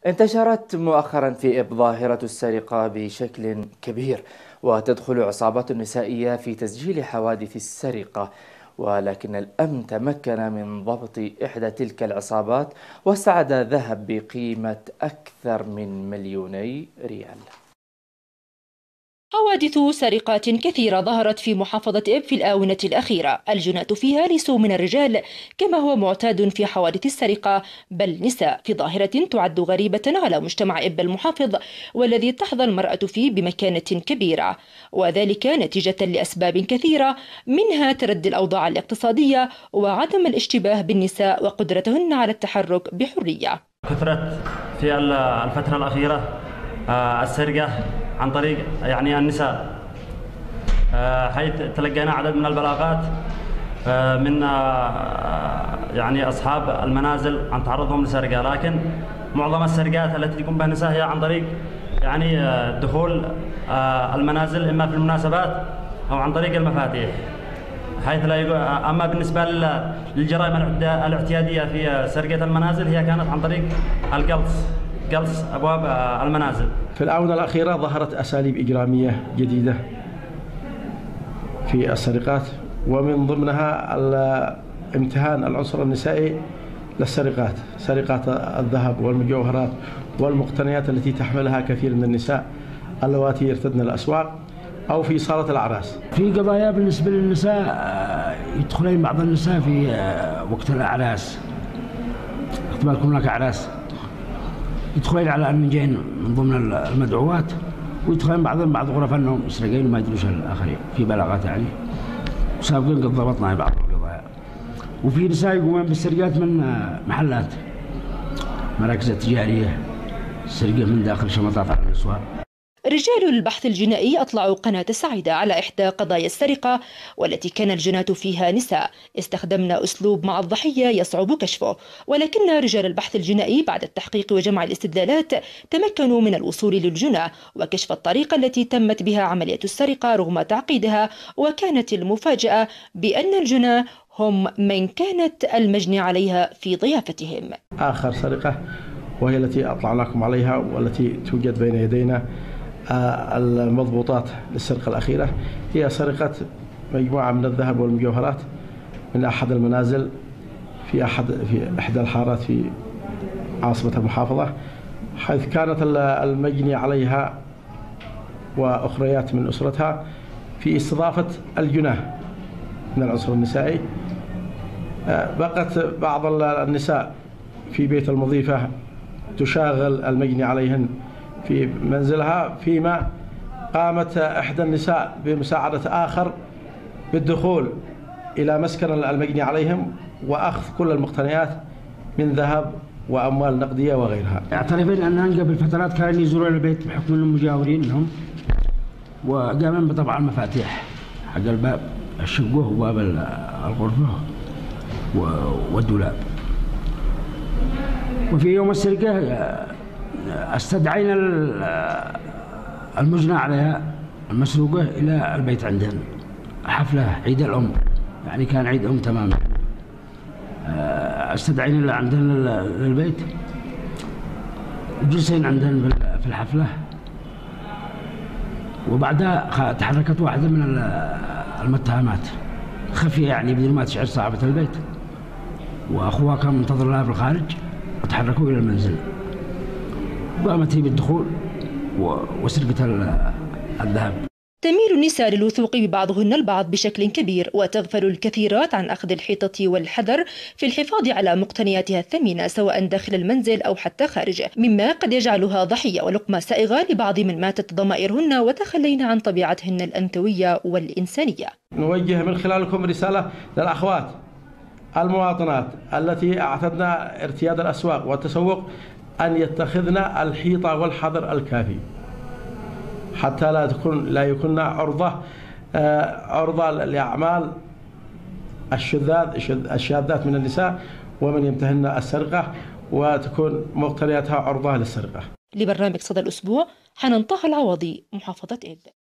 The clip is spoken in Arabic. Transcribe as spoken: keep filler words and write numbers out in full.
انتشرت مؤخرا في إب ظاهرة السرقة بشكل كبير، وتدخل عصابات نسائية في تسجيل حوادث السرقة، ولكن الأمن تمكن من ضبط إحدى تلك العصابات واستعاد ذهب بقيمة أكثر من مليوني ريال. حوادث سرقات كثيرة ظهرت في محافظة إب في الآونة الأخيرة. الجناة فيها ليسوا من الرجال كما هو معتاد في حوادث السرقة، بل نساء، في ظاهرة تعد غريبة على مجتمع إب المحافظ والذي تحظى المرأة فيه بمكانة كبيرة، وذلك نتيجة لأسباب كثيرة، منها تردي الأوضاع الاقتصادية وعدم الاشتباه بالنساء وقدرتهن على التحرك بحرية. كثرت في الفترة الأخيرة السرقة عن طريق يعني النساء، حيث تلقينا عدد من البلاغات من يعني أصحاب المنازل عن تعرضهم لسرقة، لكن معظم السرقات التي تقوم بها النساء هي عن طريق يعني دخول المنازل إما في المناسبات أو عن طريق المفاتيح، حيث لا. أما بالنسبة للجرائم الاعتيادية في سرقة المنازل هي كانت عن طريق القلص قلص أبواب المنازل. في الآونة الأخيرة ظهرت أساليب إجرامية جديدة في السرقات، ومن ضمنها امتهان العنصر النسائي للسرقات، سرقات الذهب والمجوهرات والمقتنيات التي تحملها كثير من النساء اللواتي يرتدن الأسواق أو في صالة الأعراس. في قضايا بالنسبة للنساء يدخلين بعض النساء في وقت الأعراس، احتمال يكون هناك أعراس، يدخلين على أمنجين من ضمن المدعوات، ويدخلين بعضهم بعض غرف النوم يسرقين وما يدروش الآخرين، في بلاغات يعني سابقين قد ضبطنا بعض القضايا. وفي نساء يقومون بالسرقات من محلات، مراكز تجارية، سرقة من داخل شمطات على الأسواق. رجال البحث الجنائي أطلعوا قناة سعيدة على إحدى قضايا السرقة والتي كان الجناة فيها نساء. استخدمنا أسلوب مع الضحية يصعب كشفه، ولكن رجال البحث الجنائي بعد التحقيق وجمع الاستدلالات تمكنوا من الوصول للجناة وكشف الطريقة التي تمت بها عملية السرقة رغم تعقيدها. وكانت المفاجأة بأن الجناة هم من كانت المجني عليها في ضيافتهم. آخر سرقة وهي التي أطلعناكم عليها والتي توجد بين يدينا المضبوطات للسرقة الأخيرة، هي سرقة مجموعة من الذهب والمجوهرات من أحد المنازل في أحد في إحدى الحارات في عاصمة المحافظة، حيث كانت المجني عليها وأخريات من أسرتها في استضافة الجناة من العنصر النسائي. بقت بعض النساء في بيت المضيفة تشاغل المجني عليهن في منزلها، فيما قامت إحدى النساء بمساعدة آخر بالدخول إلى مسكن المجني عليهم وأخذ كل المقتنيات من ذهب وأموال نقدية وغيرها. يعترفون أنهم قبل فترات كانوا يزورون البيت بحكم أنهم مجاورين لهم، وقاموا بطبع المفاتيح حق الباب، الشقة وباب الغرفة والدولاب. وفي يوم السرقة استدعينا المجنى عليها المسروقة إلى البيت عندنا، حفلة عيد الأم، يعني كان عيد أم تماما. استدعينا عندنا للبيت وجلسين عندنا في الحفلة، وبعدها تحركت واحدة من المتهمات خفية يعني بدون ما تشعر صاحبة البيت، وأخوها كان منتظر لها في الخارج، وتحركوا إلى المنزل. قامت هي بالدخول وسرقة الذهب. تميل النساء للوثوق ببعضهن البعض بشكل كبير، وتغفل الكثيرات عن أخذ الحيطة والحذر في الحفاظ على مقتنياتها الثمينة سواء داخل المنزل أو حتى خارجه، مما قد يجعلها ضحية ولقمة سائغة لبعض من ماتت ضمائرهن وتخلين عن طبيعتهن الأنثوية والإنسانية. نوجه من خلالكم رسالة للأخوات المواطنات التي اعتدنا ارتياد الأسواق والتسوق أن يتخذن الحيطة والحذر الكافي حتى لا تكون لا يكون عرضة عرضة لأعمال الشذاذ الشاذات من النساء ومن يمتهن السرقة، وتكون مقتنياتها عرضة للسرقة. لبرنامج صدى الأسبوع، حنان طه العوضي، محافظة إب.